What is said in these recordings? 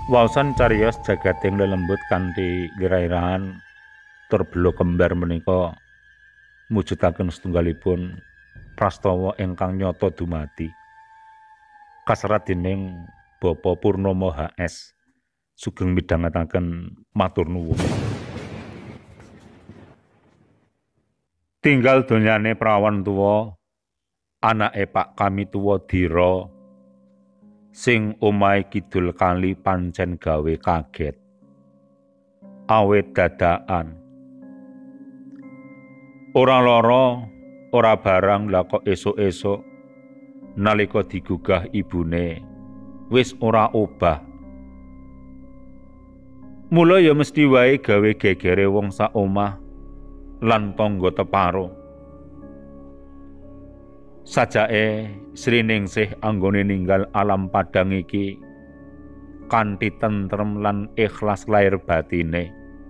Waosan cariyos jagating lelembut kanthi girairahan tur bela kembar menika mujudaken setunggalipun prastawa ingkang nyata dumadi kaserat dening Bapak Purnomo HS sugeng midhangetaken matur nuwun. Tinggal donyane prawan tuwa anake Pak Kami tuwa Dira sing omahe kidul kali pancen gawe kaget awit dadakan ora lara ora barang lah kok esuk-esuk nalika digugah ibune wis ora obah. Mula ya mesti wae gawe gegere wong sak omah lan tangga teparo. Sajake Sriningsih anggone ninggal alam padang iki kanthi tentrem lan ikhlas lair batine.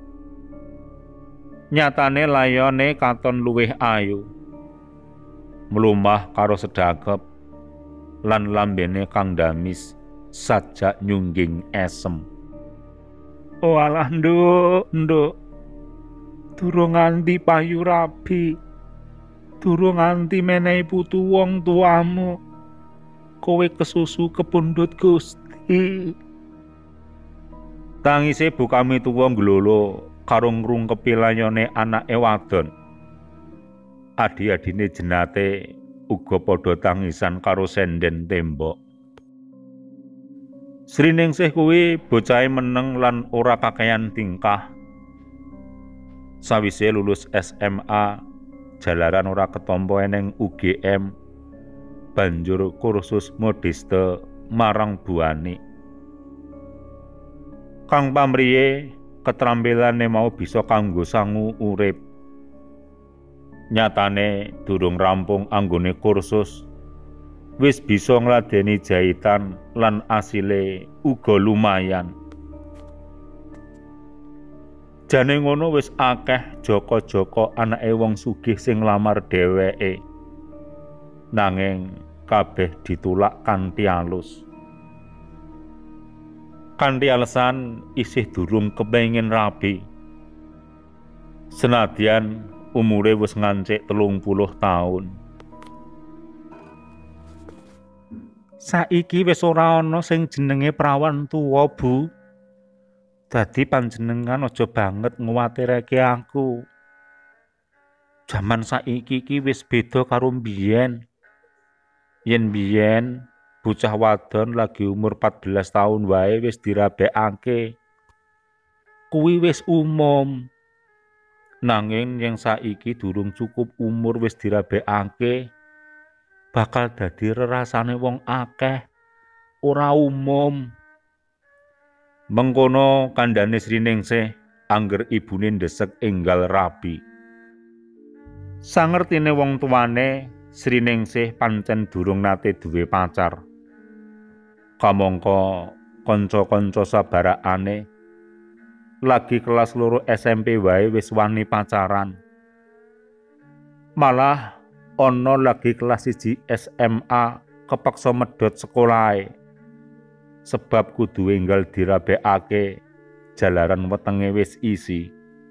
Nyatane layone katon luwih ayu. Mlumah karo sedagep lan lambene kang damis sajak nyungging esem. Walah nduk, durung nganti payu rabi. Durung nganti menehi putu wong tuamu, kowe kesusu kepundhut Gusti. Tangise Bu Kami tuwa nglolo karo ngrungkepi layone anake wadon. Adi-adine jenate uga padha tangisan karo senden tembok. Sriningsih kuwi bocahe meneng lan ora kakehan tingkah. Sawise lulus SMA jalaran ora ketampa eneng UGM banjur kursus modiste marang buani. Kang pamriye ketrampilane mau bisa kanggo sangu urip. Nyatane durung rampung anggone kursus wis bisa ngladeni jahitan lan asile uga lumayan. Jane ngono wis akeh joko-joko anake wong sugih sing nglamar dheweke. Nanging kabeh ditulak kanthi alus. Kanthi alasan isih durung kepengin rabi. Senadyan umure wis ngancik 30 taun. Saiki wis ora ana sing jenenge prawan tuwa, Bu. Dadi panjenengan aja banget nguwatirake aku. Jaman saiki iki wis beda karo mbiyen. Yen mbiyen bocah wadon lagi umur 14 taun wae wis dirabekake. Kuwi wis umum. Nanging yang saiki durung cukup umur wis dirabekake bakal dadi rerasane wong akeh, ora umum. Mengkono kandhane Sriningsih angger ibune ndesek enggal rabi. Sangertine wong tuane Sriningsih pancen durung nate duwe pacar. Kamangka kanca-kanca sabarakane lagi kelas 2 SMP wae wis wani pacaran. Malah ana lagi kelas 1 SMA kepaksa medhot sekolahe. Sebab kudu enggal dirabekake jalaran wetenge wis isi.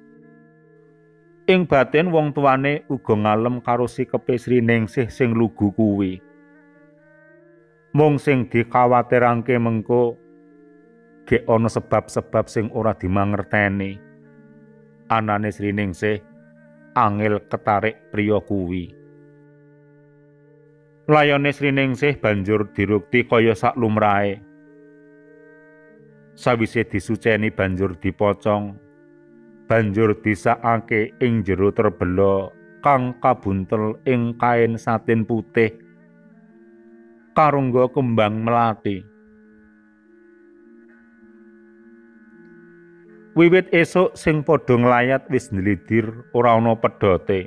Ing batin wong tuane uga ngalem karo sikepe Sriningsih sing lugu kuwi. Mung sing dikhawatirake mengko gek ana sebab-sebab sing ora dimangerteni. Anane Sriningsih angel ketarik priya kuwi. Layone Sriningsih banjur dirukti kaya sak lumrahe. Sawise disuceni banjur dipocong, banjur disakake ing jero terbelo kang kabuntel ing kain satin putih karungga kembang melati. Wiwit esuk sing padha nglayat wis ndlidir ora ana pedhote.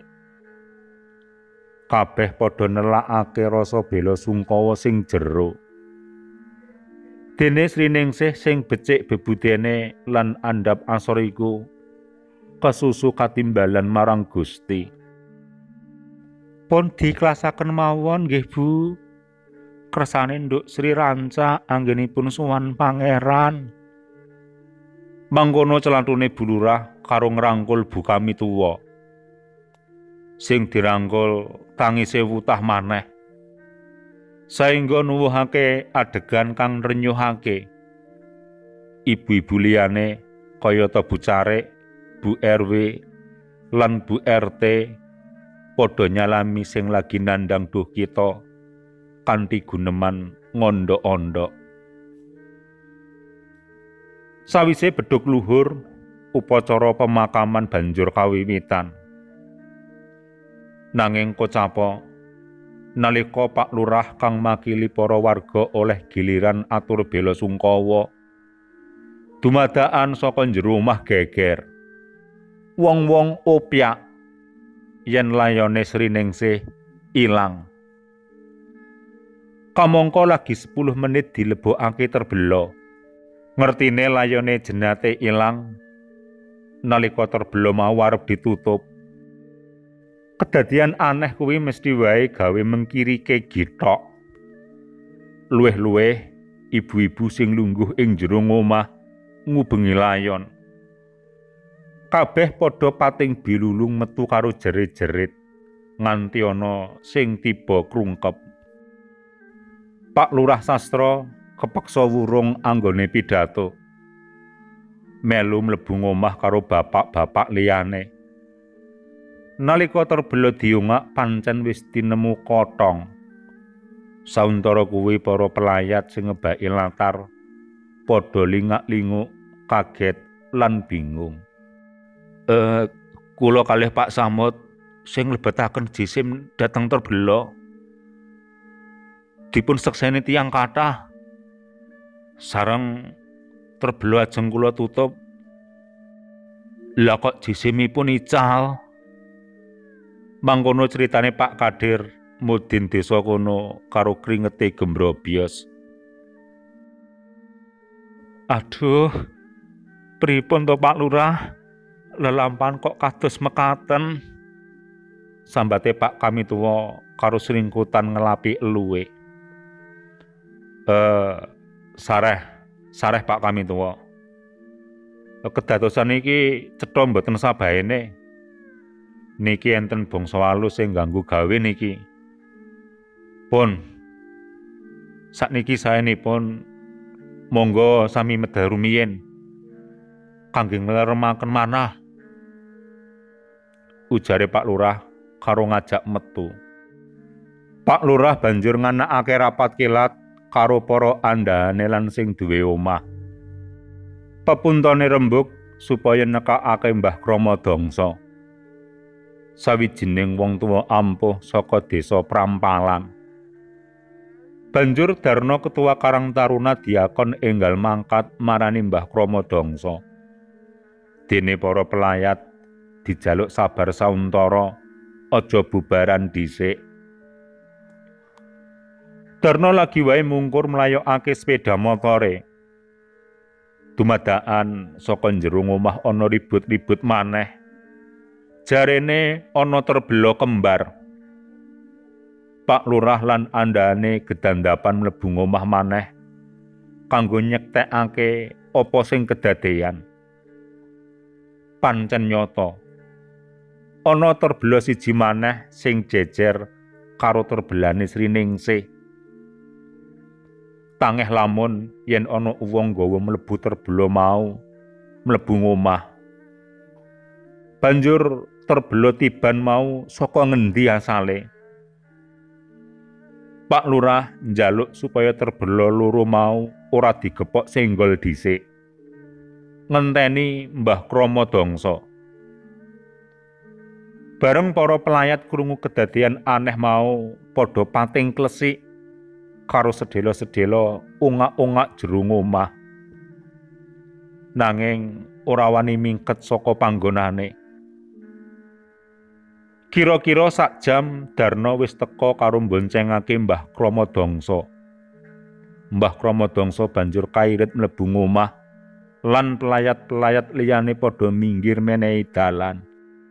Kabeh padha nelakake rasa bela sungkawa sing jero. Dene Sriningsih sing becik bebudene lan andhap asor iku kesusu katimbalan marang Gusti. Pun diklasaken mawon nggih Bu. kersane Nduk Sri Ranca anggenipun sowan pangeran. Mangkono celathune Bu Lurah karo ngrangkul Bu Kami tuwa. Sing dirangkul tangise wutah maneh. Saengga nuwuhake adegan kang renyuhake. Ibu-ibu liyane kayata Bu Carik, Bu RW, lan Bu RT padha nyalami sing lagi nandhang duh kita kanthi guneman ngondhok-ondhok. Sawise bedhug luhur, upacara pemakaman banjur kawiwitan. Nanging kocapa nalika Pak Lurah kang makili para warga oleh giliran atur bela sungkawa, dumadakan saka njero omah geger. Wong-wong opyak yen layone Sriningsih ilang. Kamangka lagi 10 menit dilebokake terbelo. Ngertine layone jenate ilang nalika terbelo mau arep ditutup. Kedadian aneh kuwi mesti wae gawe mengkirike githok. Luwih-luwih ibu-ibu sing lungguh ing jero omah ngubengi layon. Kabeh padha pating bilulung metu karo jerit-jerit nganti ana sing tiba krungkep. Pak Lurah Sastra kepeksa wurung anggone pidato. Melu mlebu omah karo bapak-bapak liyane. Nalika terbelo diungak pancen wis tinemu kothong. Sauntara kuwi para pelayat sing ngebaki latar padha lingak-linguk, kaget lan bingung. Kula kalih Pak Samud sing lebetaken jisim dhateng terbelo. Dipun sekseni tiyang kathah. Sareng terbelo ajeng kula tutup. Lah kok jisimipun ical. Mangkono ceritane Pak Kadir mudin desa kono karo kringete gembrobyos. Aduh, pripun to Pak Lurah? Lelampahan kok kados mekaten. Sambate Pak Kami tuwa karo sringkutan ngelapi eluwe. Sareh Pak Kami tuwa. Kedadosan iki cetha mboten sabaene. Niki enten bangsa walus sing ganggu gawe niki. Pun sakniki saenipun monggo sami medal rumiyin kangge ngleremaken manah. Ujare Pak Lurah karo ngajak metu. Pak Lurah banjur nganakake rapat kilat karo para andhane lan sing duwe omah. Pepuntone rembug supaya nekakake Mbah Kramadangsa. Sawijining wong tuwa ampuh saka desa Prampalan. Banjur Darna Ketua Karang Taruna diakon enggal mangkat marani Mbah Kramadangsa. Dene para pelayat dijaluk sabar sauntara, aja bubaran dhisik. Darna lagi wae mungkur mlayokake sepeda motore. Dumadakan saka njero omah ana ribut-ribut maneh. Jarene ana terbelo kembar. Pak Lurah lan andhane gedandapan mlebu omah maneh kanggo nyektekake apa sing kedadeyan. Pancen nyata. Ana terbelo siji maneh sing jejer karo terbelane Sriningsih. Tangeh lamun yen ana wong nggawa mlebu terbelo mau mlebu omah. Banjur terbelo tiban mau saka ngendi asale. Pak Lurah njaluk supaya terbelo loro mau ora digepok senggol dhisik. Ngenteni Mbah Kramadangsa. Bareng para pelayat krungu kedadean aneh mau padha pating klesik karo sedhela-sedhela ungak-ungak jero omah. Nanging ora wani mingket saka panggonane. Kira-kira sak jam Darna wis teka karo mboncengake Mbah Kramadangsa. Mbah Kramadangsa banjur kairit mlebu omah lan pelayat-pelayat liyane padha minggir menehi dalan.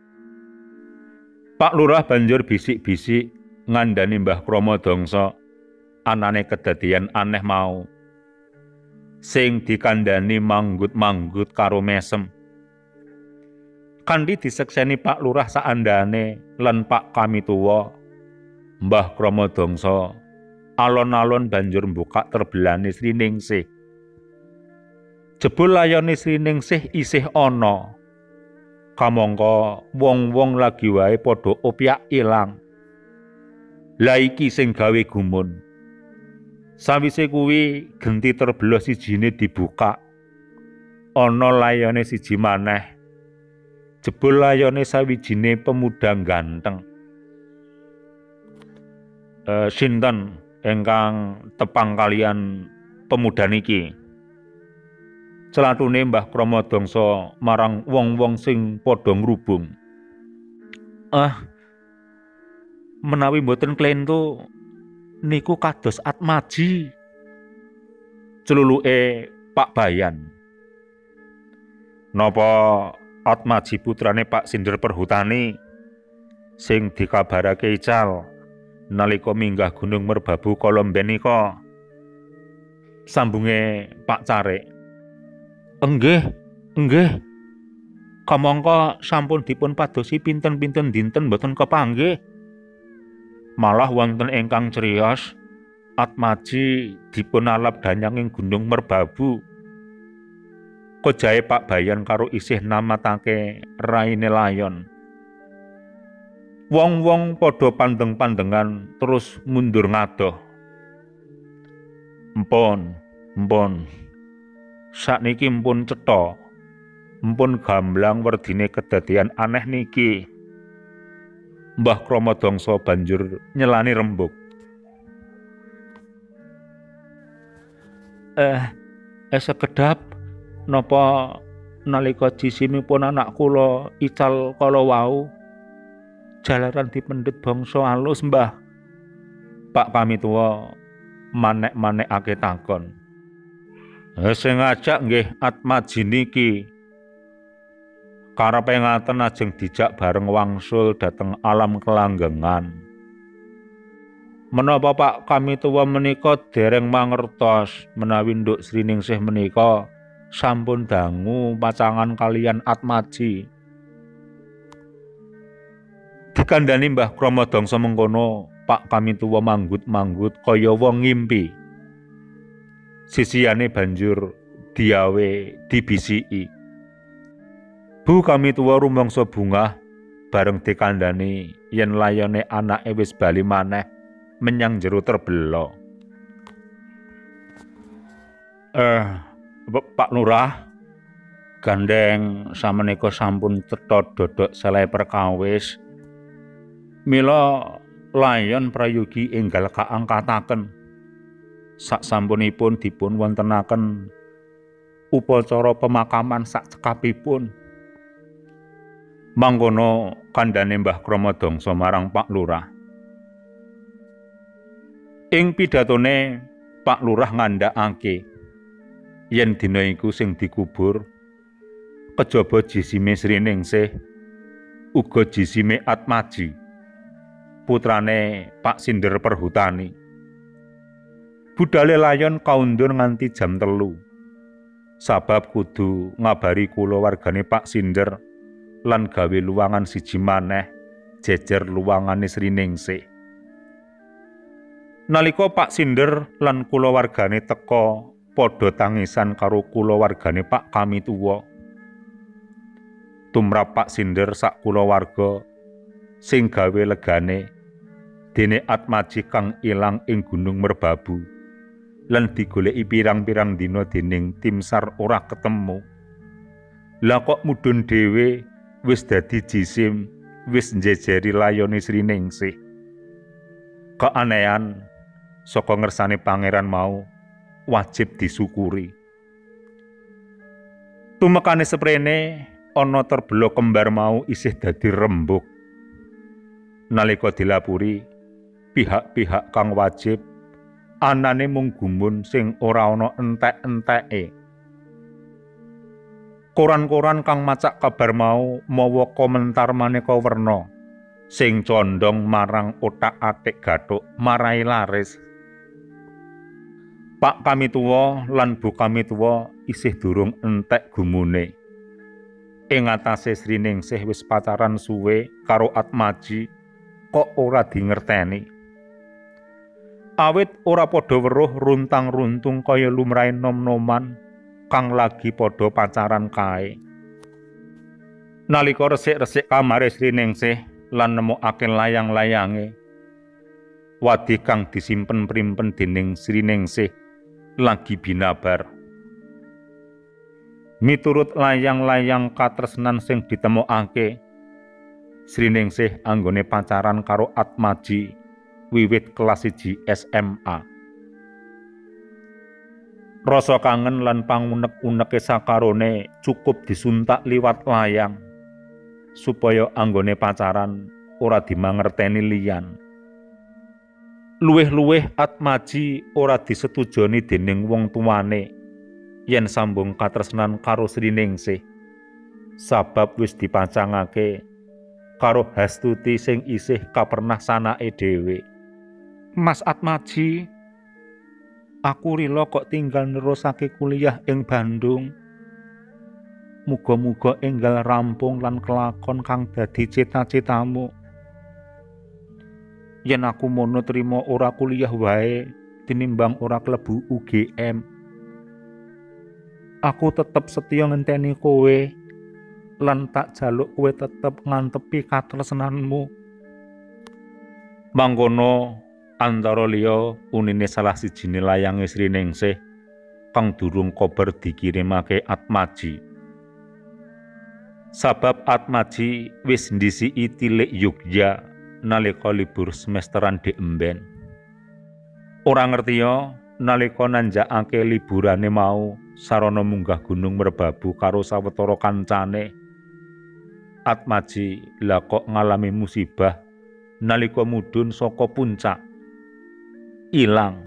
Pak Lurah banjur bisik-bisik ngandhani Mbah Kramadangsa anane kedadeyan aneh mau. sing dikandhani manggut-manggut karo mesem. Kanthi disekseni Pak Lurah saandane lan Pak Kamituwa, Mbah Kramodongso alon-alon banjur mbukak terbelane Sriningsih. Jebul layone Sriningsih isih ana. Kamangka wong-wong lagi wae padha opyak ilang. Lah iki sing gawe gumun. Sawise kuwi genti terbelah sijine dibuka. Ana layone siji maneh. Jebul layone sawijine pemuda ganteng. Sinten ingkang tepang kalian pemuda niki? Celatune Mbah Kramodongso marang wong-wong sing padha ngrubung. Menawi mboten klentu niku kados Atmaji. Celuluke Pak Bayan. Napa Atmaji putrane Pak Sinder Perhutani sing dikabarake ical nalika minggah Gunung Merbabu Kolomben nika? Sambunge Pak Carik. Enggih. Kamangka sampun dipun padosi pinten-pinten dinten boten kepanggih. Malah wonten ingkang criyos Atmaji dipun alap danyang ing Gunung Merbabu. Kojahe Pak Bayan karo isih namatake raine layon. Wong-wong padha pandeng-pandengan terus mundur ngadoh. Empun. Sakniki mpun cetha. Mpun gamblang werdine kedadian aneh niki. Mbah Kramodongso banjur nyelani rembug. Sekedhap napa nalika jisimipun anak kula ical kala wau jalaran dipendhet bangsa alus, Mbah? Pak Kamituwa manek-manekake takon. Sing ngajak nggih Atmaji niki. Karepe ngaten ajeng dijak bareng wangsul dhateng alam kelanggengan. Menapa Pak Kamituwa menika dereng mangertos menawi nduk Sriningsih menika sampun dangu pacangan kalian Atmaji? Dikandhani Mbah Kramodongso mengkono, Pak Kamituwa manggut-manggut kaya wong ngimpi. Sisihane banjur diawe dibisiki. Bu Kamituwa rumangsa bungah bareng dikandhani yen layone anake wis bali maneh menyang jero terbelo. Pak Lurah, gandeng samenika sampun cetha dodok selai perkawis. Mila layon prayogi enggal kaangkataken. Saksampunipun dipun wontenaken upacara pemakaman sak cekapipun. Mangkono kandhane Mbah Kramodongso marang Pak Lurah. Ing pidatone Pak Lurah ngandhakake yen dina iku sing dikubur kejaba jisime Sriningsih uga jisime Atmaji, putrane Pak Sinder Perhutani. Budale layon kaundur nganti jam 3. Sabab kudu ngabari kula wargane Pak Sinder lan gawe luwangan siji maneh jejer luwangane Sriningsih. Nalika Pak Sinder lan kulawargane teka padha tangisan karo kulawargane Pak Kamituwa. Tumrap Pak Sinder sak kulawarga sing gawe legane dene Atmaji kang ilang ing Gunung Merbabu lan digoleki pirang-pirang dina dening tim SAR ora ketemu. Lah kok mudhun dhewe wis dadi jisim, wis njejeri layone Sriningsih. Keanehan saka ngersane pangeran mau wajib disyukuri. Tumekane seprene ana terbelo kembar mau isih dadi rembug. Nalika dilapuri, pihak-pihak kang wajib anane mung gumun sing ora ana entek-enteke. Koran-koran kang macak kabar mau mawa komentar maneka werna sing condong marang otak-atik Gathuk marai laris. Pak kami tuwa lan Bu kami tuwa isih durung entek gumune. Ing atase Sriningsih wis pacaran suwe karo Atmaji kok ora dingerteni. Awit ora padha weruh runtang-runtung kaya lumrahe nom-noman kang lagi padha pacaran kae. Nalika resik-resik kamare Sriningsih lan nemokake layang-layange, wadi kang disimpen primpen dening Sriningsih lagi binabar. Miturut layang-layang katresnan sing ditemokake, Sriningsih anggone pacaran karo Atmaji wiwit kelas 1 SMA. Rasa kangen lan pangunek-uneke sakarone cukup disuntak liwat layang supaya anggone pacaran ora dimangerteni liyan. Luwih-luwih Atmaji ora disetujoni dening wong tuane yen sambung katresnan karo Sriningsih, sabab wis dipacangake karo Hastuti sing isih kapernah sanake dhewe. Mas Atmaji, aku rila kok tinggal nerusake kuliah ing Bandung. Muga-muga enggal rampung lan kelakon kang dadi cita-citamu. Yen aku mono trima ora kuliah wae tinimbang ora klebu UGM. Aku tetep setya ngenteni kowe lan tak jaluk kowe tetep ngantepi katresnanmu. Mangkono antara liya unine salah sijine layange Sriningsih kang durung kober dikirimake Atmaji. Sabab Atmaji wis ndisiki tilik Yogya nalika libur semesteran di emben. Ora ngertiya nalika nanjakake liburane mau sarana munggah Gunung Merbabu karo sawetara kancane, Atmaji lah kok ngalami musibah nalika mudhun saka puncak. Ilang.